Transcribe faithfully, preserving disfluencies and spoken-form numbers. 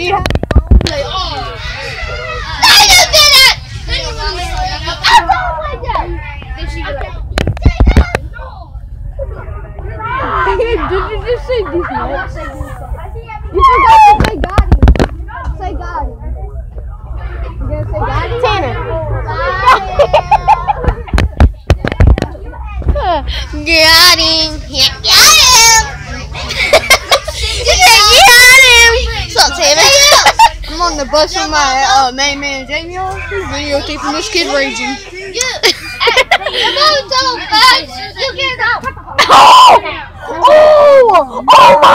you have like, oh. I just did it! I don't like that! Did she do it? Did you just say defense? You forgot to say got him. Say got him. You gonna say got him? Tanner. Got him. Yeah, got him. Got him. What's up, Tanner? I'm on the bus with my uh, main man Jamie. He's videotaping this kid raging. Yeah. Hey, come on, tell him, guys. You get out. Oh! Oh! Oh!